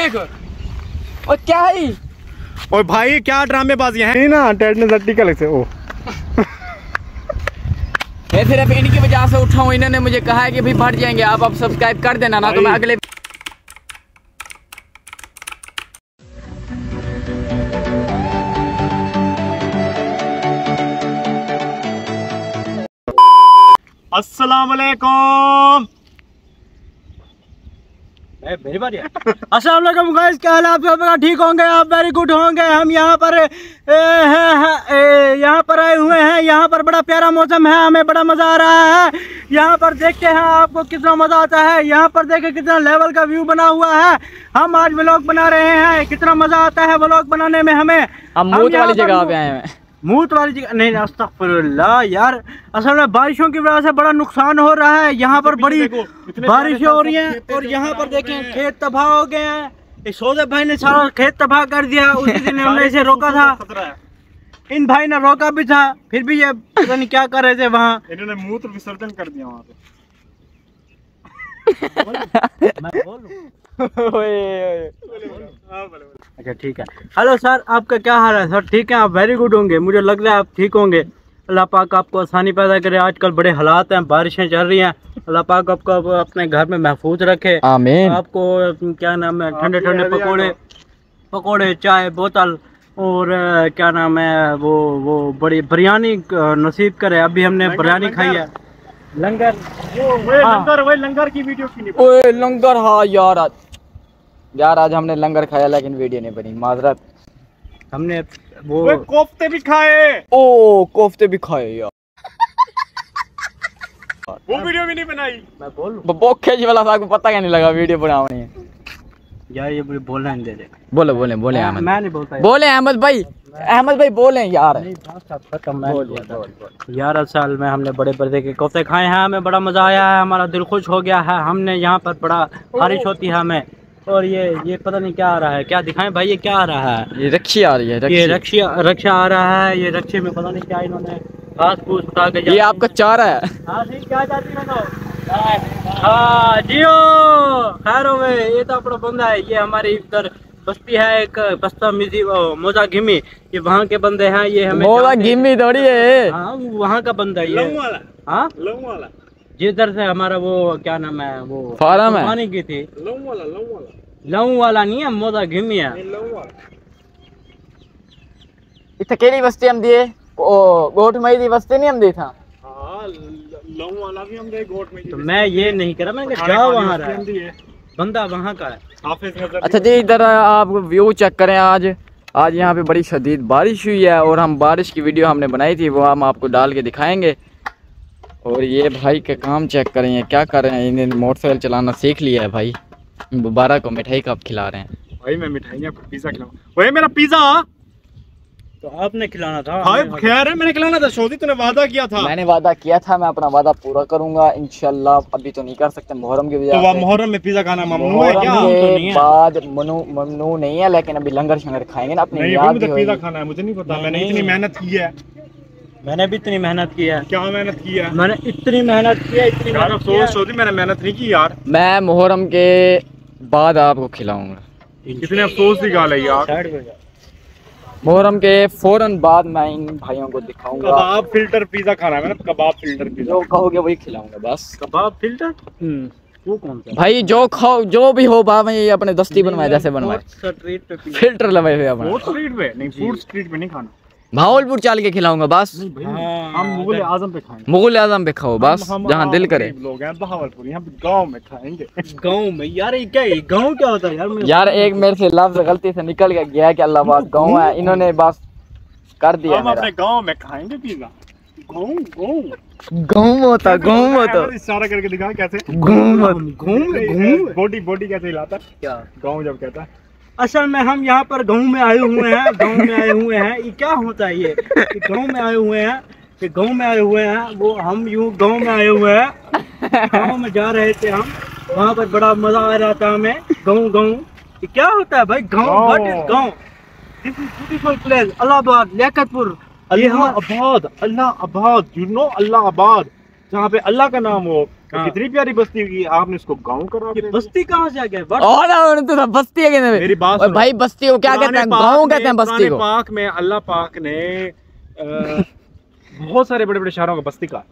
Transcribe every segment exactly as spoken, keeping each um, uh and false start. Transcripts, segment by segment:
देख और क्या है और भाई क्या ड्रामेबाजी है ना टेक्निकल से ओ मैं सिर्फ इनकी वजह से उठा हूँ। इन्होंने मुझे कहा है कि भाई बढ़ जाएंगे आप अब सब्सक्राइब कर देना ना तो मैं अगले अस्सलाम वालेकुम। मेरी बारी है। अस्सलाम वालेकुम गाइस, क्या हाल है आप सब? ठीक होंगे आप? वेरी गुड होंगे। हम यहाँ पर यहाँ पर आए हुए हैं। यहाँ पर बड़ा प्यारा मौसम है, हमें बड़ा मजा आ रहा है। यहाँ पर देखते हैं आपको कितना मजा आता है। यहाँ पर देखें कितना लेवल का व्यू बना हुआ है। हम आज व्लॉग बना रहे हैं, कितना मजा आता है व्लॉग बनाने में हमें। हम मूत वाली जगह पे आए हैं। मूत वाली जगह नहीं, अस्तगफिरुल्लाह यार, असल में बारिशों की वजह से बड़ा नुकसान हो रहा है। यहाँ पर बड़ी बारिशें हो रही हैं और यहाँ पर देखें खेत तबाह हो गए हैं। सौदे भाई ने सारा खेत तबाह कर दिया। उसी दिन हमने इसे रोका था, इन भाई ने रोका भी था, फिर भी ये पता नहीं क्या कर रहे थे वहाँ। इन्होंने मूत्र विसर्जन कर दिया वहाँ पे। मैं बोलूं? अच्छा ठीक है। हेलो सर, आपका क्या हाल है सर? ठीक है, आप वेरी गुड होंगे, मुझे लग रहा है आप ठीक होंगे। अल्लाह पाक आपको आसानी पैदा करे। आजकल बड़े हालात हैं, बारिशें चल रही हैं। अल्लाह पाक आपको अपने घर में महफूज रखे। आमीन। आपको क्या नाम है, ठंडे ठंडे पकोड़े पकोड़े चाय बोतल और क्या नाम है वो वो बड़ी बिरयानी नसीब करे। अभी हमने बिरयानी खाई है। लंगर वो लंगर वो लंगर की वीडियो की नहीं। ओए लंगर, हाँ यार आज यार आज हमने लंगर खाया लेकिन वीडियो नहीं बनी, माजरत। हमने वो कोफ्ते भी खाए। ओ कोफ्ते भी खाए यार, वो वीडियो भी नहीं बनाई। मैं बोलूं बोखे जी वाला आपको पता क्या नहीं लगा वीडियो बनानी है यार। ये बोलना नहीं दे दे। बोले बोले बोले अहमद, मैं नहीं बोलता। बोले अहमद भाई, अहमद भाई बोले यार। यार असल में हमने बड़े बड़े के कोफ्ते खाए हैं, हमें बड़ा मजा आया है, हमारा दिल खुश हो गया है। हमने यहाँ पर बड़ा बारिश होती है हमें। और ये ये पता नहीं क्या आ रहा है, क्या दिखाएं भाई, ये क्या आ रहा है? ये रक्षी आ रही है, ये रक्षा रक्षा आ रहा है। ये रक्षे में पता नहीं क्या इन्होंने घास फूस उठा के। ये आपका चारा है। हाँ ठीक, क्या चाहती है तो? हाँ जियो खैर हो गए। ये तो अपना बंदा है, ये हमारी इधर बस्ती है एक बस्ता मिजी मोजा घिमी, ये वहाँ के बंदे हैं। ये हमें मोजा घिमी थोड़ी है, हाँ वहाँ का बंदा है ये। हाँ वाला जिधर से हमारा वो क्या नाम है वो फार्म है, पानी की थी। लऊ वाला लऊ वाला लऊ वाला नहीं है, मोजा घिमी है। इतने केली बस्ती हम दिए ओ गोट मई दी बस्ती नहीं हम दी था। हाँ लऊ वाला भी हम दे गोट मई। तो मैं ये नहीं करा, मैंने कहा जाओ वहाँ रहा बंदा वहाँ का है। अच्छा जी, इधर आप व्यू चेक करें। आज आज यहाँ पे बड़ी शदीद बारिश हुई है और हम बारिश की वीडियो हमने बनाई थी, वो हम आपको डाल के दिखाएंगे। और ये भाई के काम चेक करें, ये क्या कर रहे हैं, इन्हें मोटरसाइकिल चलाना सीख लिया है भाई। मुबारक को मिठाई कब खिला रहे हैं भाई? मैं मिठाई आपको पिज़्ज़ा खिलाऊं। वही मेरा पिज़्ज़ा तो आपने खिलाना था भाई। खैर है, मैंने खिलाना था। शोदी तूने वादा किया था। मैंने वादा किया था, मैं अपना वादा पूरा करूंगा इंशाल्लाह। अभी तो नहीं कर सकते मुहर्रम की वजह से। तो मुहर्रम में पिज़्ज़ा खाना ममनू है क्या? के बाद ममनू नहीं है, लेकिन अभी लंगर शंगर खाएंगे ना अपनी याद भी होगी। पिज़्ज़ा खाना है, मुझे नहीं पता। मैंने इतनी मेहनत की है। मैंने भी इतनी मेहनत की है। क्या मेहनत की है? मैंने इतनी मेहनत की है, इतनी मेहनत अफसोस होती मैंने मेहनत नहीं की यार। मैं मुहर्रम के बाद आपको खिलाऊंगा। कितने अफसोस की गाल है यार। मुहर्रम के फौरन बाद मैं इन भाइयों को दिखाऊंगा। कबाब फिल्टर पिज़्ज़ा खाना है मैंने, कबाब फिल्टर पिज़्ज़ा। जो कहोगे वही खिलाऊंगा बस। कबाब फिल्टर वो कौन सा भाई? जो खाओ जो भी हो बा, मैं अपने दस्ती बनवाए जैसे बनवाए। स्ट्रीट पे फिल्टर लगाए हुए अपना। फूड स्ट्रीट पे नहीं, फूड स्ट्रीट पे नहीं खाना। भावलपुर चाल के खिलाऊंगा बस। हम मुगल आजम पे खाएंगे। मुगल आजम पे खाओ बस, जहाँ दिल करे। लोग हैं बहावलपुर, यहाँ पे गांव में खाएंगे। गांव में यार ये क्या है? गांव क्या होता है यार? यार एक मेरे से लफ्ज गलती से निकल गया है कि अल्लाहाबाद गांव है, इन्होंने बस कर दिया। हम अपने गांव में खाएंगे पिज़्ज़ा। गांव गांव गांव होता गांव होता इशारा करके दिखा कैसे घूम घूम घूम बॉडी बॉडी कैसे हिलाता है क्या गांव जब कहता है। असल में हम यहाँ पर गांव में आए हुए हैं। गांव में आए हुए हैं, ये क्या होता है? ये गांव में आए हुए हैं, ये गांव में आए हुए हैं। वो हम यूँ गांव में आए हुए हैं, गांव में जा रहे थे हम, वहाँ पर बड़ा मजा आ रहा था हमें। गांव गांव ये क्या होता है भाई? गांव व्हाट इज गांव? This is beautiful place, Allahabad, Liyaqatpur, Allah आबाद, अल्लाह आबाद, यू नो अल्लाह आबाद, जहाँ पे अल्लाह का नाम हो, हाँ। कितनी प्यारी बस्ती की आपने इसको गांव करा दिया। बस्ती कहाँ से आ गया? और और तो बस्ती है कहते मेरी बात हैं सुनो। भाई, बस्ती को क्या कहते हैं? गाँव कहते हैं बस्ती को। पाक में अल्लाह पाक ने अ, बहुत सारे बड़े बड़े शहरों को बस्ती का,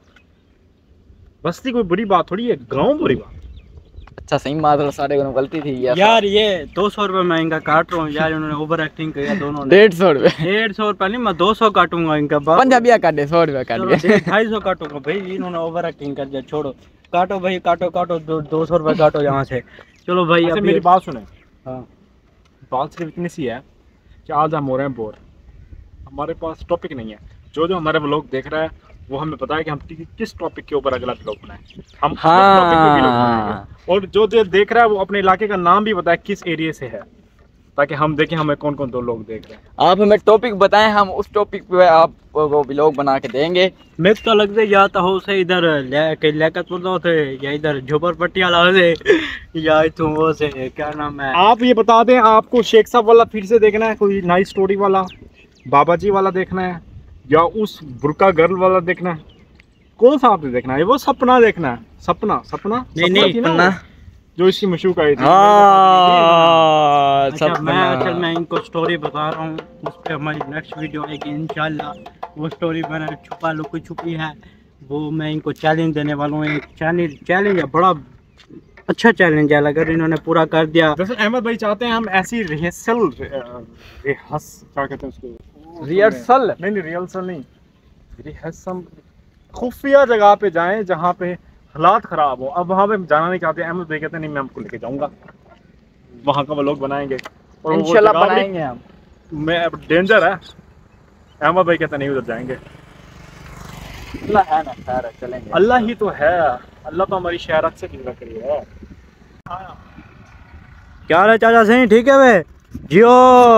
बस्ती कोई बुरी बात थोड़ी है, गांव बुरी बात। अच्छा सही मात्र साढ़े को गलती थी यार। यार ये दो सौ रुपए मैं इनका काट रहा हूँ यार, इन्होंने ओवर एक्टिंग किया दोनों ने। डेढ़ सौ रुपए डेढ़ सौ रुपए नहीं, मैं दो सौ काटूंगा इनका। पंजाबिया काटे सौ रुपए काट गए। ढाई सौ काटूंगा भाई, इन्होंने ओवर एक्टिंग कर दिया। छोड़ो, काटो भाई, काटो काटो, दो, दो सौ रुपए काटो यहाँ से। चलो भाई अच्छा अभी मेरी बात सुने। हाँ बात सिर्फ इतनी सी है कि आज हम हो रहे हैं बोर, हमारे पास टॉपिक नहीं है। जो जो हमारे व्लॉग देख रहा है वो हमें पता है कि हम कि- किस टॉपिक के ऊपर अगला व्लॉग बनाएं, हम उस टॉपिक पे व्लॉग बनाएंगे। और जो जो देख रहा है वो अपने इलाके का नाम भी बताए किस एरिया से है, ताकि हम देखें हमें कौन कौन दो लोग देख रहे हैं। आप हमें टॉपिक बताएं, हम उस टॉपिक पे आपको व्लॉग बना के देंगे। मैं तो लगता है या तो हो से इधर लेकतपुर से, या इधर झोपड़पट्टी वाला से, या तुम वो से क्या नाम है। आप ये बता दें, आपको शेख साहब वाला फिर से देखना है, कोई नाइस स्टोरी वाला, बाबा जी वाला देखना है, या उस बुरका गर्ल वाला देखना है? कौन सा आपने देखना है? वो सपना देखना है, सपना सपना नहीं नहीं थी ना सपना। वो, जो इसकी मशहूर आई थी। हाँ, अच्छा मैं सपना। असल मैं इनको स्टोरी बता रहा हूँ, उस पर हमारी नेक्स्ट वीडियो आएगी इंशाल्लाह। वो स्टोरी मैंने छुपा लुकी छुपी है, वो मैं इनको चैलेंज देने वाला हूँ। एक चैलेंज चैलेंज है, बड़ा अच्छा चैलेंज है, अगर इन्होंने पूरा कर दिया। जैसे अहमद भाई चाहते हैं हम ऐसी रिहर्सल, रिहर्स क्या कहते हैं उसको, रिहर्सल नहीं नहीं रिहर्सल नहीं, रिहर्सल खुफिया जगह पे जाएं जहाँ पे हालात खराब हो। अब वहाँ पे हम जाना नहीं चाहते, अहमद भाई कहते हैं नहीं मैं आपको लेके जाऊंगा, वहाँ का वो लोग बनाएंगे और वो इंशाल्लाह जगह बड़ी- बनाएंगे हम। मैं अब डेंजर है, अहमद भाई कहते नहीं उधर जाएंगे। अल्लाह है ना, खैर है, चलेंगे। अल्लाह ही तो है, अल्लाह तो हमारी शहरत से फिक्र करी है। क्या हाल है चाचा सही? ठीक है वे जियो।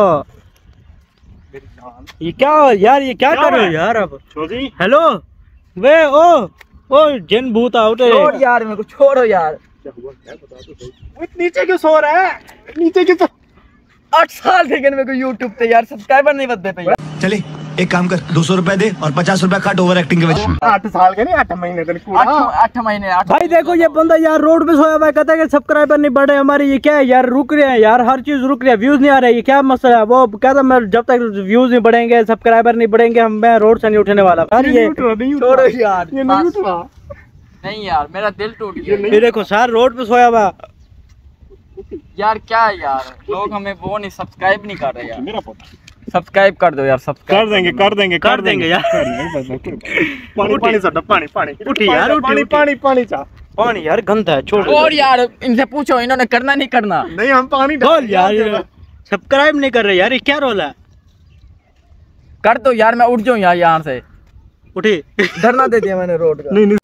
मेरी जान ये क्या यार, ये क्या क्या कर रहे हो है? यार? अब छो जी हेलो वे ओ ओ जिन भूत आउट छोड़ यार, मेरे को छोड़ो यार। क्या हुआ, क्या बता दो भाई। वो नीचे क्यों सो रहा है, नीचे क्यों सो? आठ साल थे मेरे को यूट्यूब पे यार, सब्सक्राइबर नहीं बदले पे यार। चले एक काम कर, दो सौ रुपए दे और पचास रुपए काट ओवर एक्टिंग के वजह। आठ साल के नहीं, आठ महीने तक आठ आठ महीने आठ भाई देखो ये बंदा यार रोड पे सोया हुआ है, कहता है कि सब्सक्राइबर नहीं बढ़े हमारे। ये क्या है यार, रुक रहे हैं यार, हर चीज रुक रही है, व्यूज नहीं आ रहे, ये क्या मसला है? वो कहता मैं जब तक व्यूज नहीं बढ़ेंगे, सब्सक्राइबर नहीं बढ़ेंगे, हम मैं रोड से नहीं उठने वाला। यार ये छोड़ो यार, ये नहीं बस। उठा। नहीं यार, मेरा दिल टूट गया ये देखो सर रोड पे सोया हुआ। यार। क्या यार, लोग हमें वो नहीं सब्सक्राइब नहीं कर रहे यार। मेरा पोता सब्सक्राइब कर दो यार, सब्सक्राइब कर देंगे कर देंगे कर देंगे यार। पानी पानी साडा पानी पानी उठी यार, उठी, पानी उठी। पानी पानी चा पानी यार गंदा है, छोड़। और यार इनसे पूछो, इन्होंने करना नहीं करना। नहीं हम पानी बोल यार, सब्सक्राइब नहीं कर रहे यार, ये क्या रोल है? कर दो यार, मैं उठ जाऊं यार यहाँ से। उठी धरना दे दिया मैंने रोड का। नहीं नहीं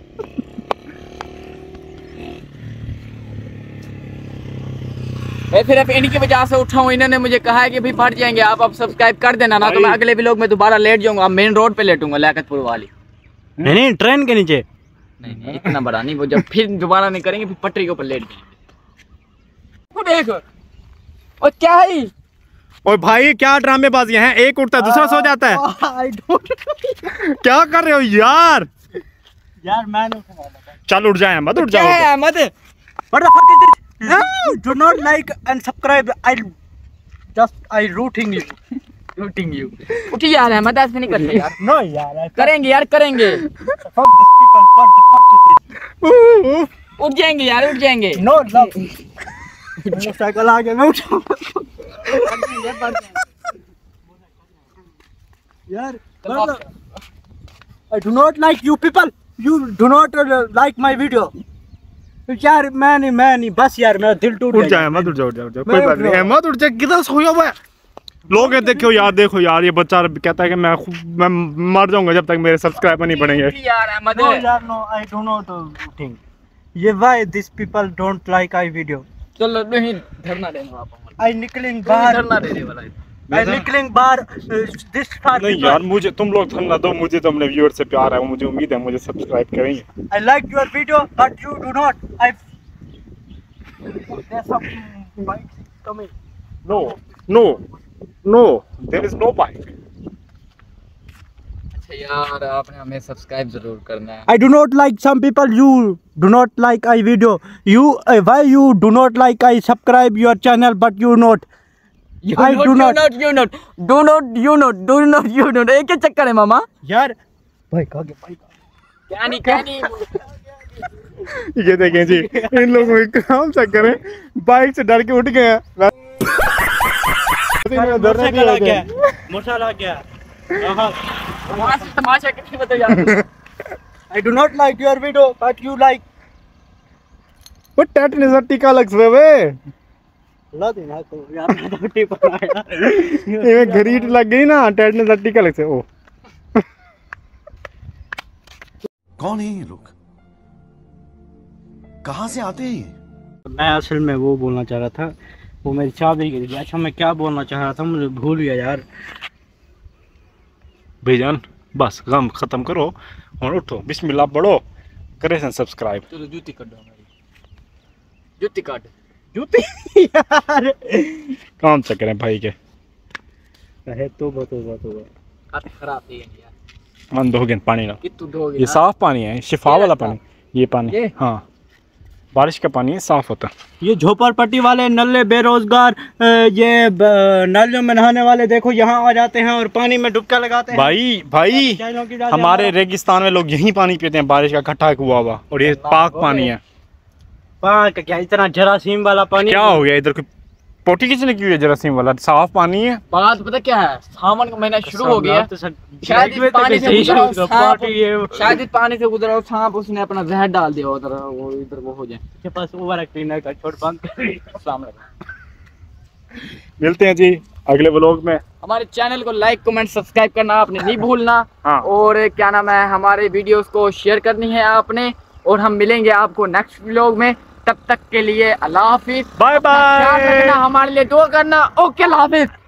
मैं फिर अब इनकी वजह से उठा हूँ, इन्होंने मुझे कहा है कि भाई फट जाएंगे आप, अब सब्सक्राइब कर देना ना, तो मैं अगले व्लॉग में दोबारा लेट जाऊंगा। अब मेन रोड पे लेटूंगा, लियाकतपुर वाली। नहीं नहीं ट्रेन के नीचे। नहीं नहीं इतना बड़ा नहीं, वो जब फिर दोबारा नहीं करेंगे, फिर पटरी के ऊपर लेट जाएंगे। वो देखो, और क्या है ओए भाई क्या ड्रामेबाजी हैं, एक उठता है दूसरा सो जाता है। क्या कर रहे हो यार? यार मैं नहीं उठने वाला। चल उठ जाए, मत उठ क्या जाओ। है Ahmad? What the fuck is this? Do not like and subscribe. I just I rooting you. Rooting you. उठी यार अहमद, ऐसे नहीं करते यार। No यार, I करेंगे यार, करेंगे। fuck these people. What the fuck is this? उठ जाएंगे यार, उठ जाएंगे। No love. मोटरसाइकिल आ गया, मैं उठाऊंगा। यार I do not like you people. You do not uh, like my video. यार मैं नहीं मैं नहीं बस यार, मेरा दिल टूट उठ गया। जाए, मत उठ जाओ, उठ जाओ, कोई मैं बात उठ नहीं। रहा हूँ। मत उठ जाए, किधर सोया हुआ है? लोग हैं, देखो यार, देखो यार, ये बच्चा कहता है कि मैं खु- मैं मर जाऊंगा जब तक मेरे सब्सक्राइबर नहीं बढ़ेंगे। उठी यार अहमद। No यार no, I do not uh, think. ये why these people don't like I video. चलो नहीं धरना देना आप। I निकलिंग बाहर, धरना देने वाला है। I निकलिंग बाहर this far नहीं people. यार, मुझे तुम लोग धन्ना दो, मुझे तो अपने व्यूअर से प्यार है, मुझे उम्मीद है मुझे सब्सक्राइब करेंगे। I like your video but you do not. I there's some bikes coming. No no no, there is no bike. अच्छा यार, आपने हमें सब्सक्राइब जरूर करना है। I do not like some people. You do not like I video. You uh, why you do not like I subscribe your channel, but you not. You I not, do you not. not, you not, do not, you not, do not, you not। एक ही चक्कर है मामा। यार भाई कहाँ गया भाई? क्या नहीं क्या नहीं। ये देखें जी, इन लोगों के काम चेक करें, बाइक से डर के उठ गए हैं। मोटरसाइकिल आ गया, मोटरसाइकिल आ गया। वहाँ से तमाशा कितनी बताओ यार। I do not like your video, but you like. वो टैट ने सर टीका लग से वे ला देना तो यार मैं तो टिप आया। ये घरीट लग गई ना, टैट ने सर टीका लग से। ओ कौन है ये लोग, कहाँ से आते हैं ये? मैं असल में वो बोलना चाह रहा था, वो मेरी चाबी गिर गई। अच्छा मैं क्या बोलना चाह रहा था, मुझे भूल गया यार। भाईजान बस गम खत्म करो और उठो, बिस्मिल्लाह पढ़ो, करे सन सब्सक्राइब। चलो जूती काट दो हमारी, जूती काट। जूती यार काम चेक करें भाई के। है तो बहुत बहुत होगा। काफी खराब थी यार। मन धो गए पानी ना, कितु धोगे ये साफ पानी है, शिफा वाला पानी। ये पानी ये? हाँ, बारिश का पानी है, साफ होता है। ये झोपड़पट्टी वाले नल्ले बेरोजगार अ, ये ब- नालियों में नहाने वाले देखो यहाँ आ जाते हैं और पानी में डुबका लगाते हैं। भाई भाई चैनों की जा- हमारे रेगिस्तान में लोग यही पानी पीते हैं, बारिश का इकट्ठा हुआ हुआ, और ये पाक पानी है। पाक का क्या इतना जरासीम वाला पानी? क्या हो गया इधर, कोई पोटी किसने की है? जरासीम वाला साफ पानी है। बात पता क्या है, सावन का महीना शुरू हो गया। तो सर- शायद इस पानी से गुजरा हो सांप, पार्टी ये- शायद इस पानी से गुजरा हो सांप, उसने अपना जहर डाल दिया उधर, वो इधर वो हो जाए। के पास ओवर एक्टिंग का छोड़ बंद कर। अस्सलाम वालेकुम। मिलते हैं जी अगले व्लॉग में। हमारे चैनल को लाइक कमेंट सब्सक्राइब करना आपने नहीं भूलना। हाँ। और क्या नाम है, हमारे वीडियोस को शेयर करनी है आपने। और हम मिलेंगे आपको नेक्स्ट व्लॉग में, तब तक के लिए अल्लाह हाफिज। बाय ख्याल बाय। रखना, हमारे लिए दुआ करना। ओके अल्लाह हाफिज।